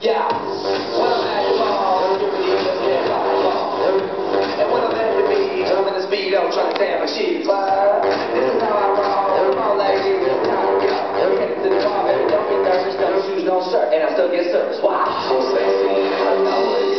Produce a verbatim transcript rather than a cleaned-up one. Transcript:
Yeah. When I'm at the mall, I'm giving these just get like a ball. And when I'm at the beach, I'm in the speedo trying to damn my shit. But this is how I roll. Come on, ladies, this is how we go. We headed to the bar, baby, don't get nervous. No shoes, no shirt, and I still get service. Wow. So sexy, I know it.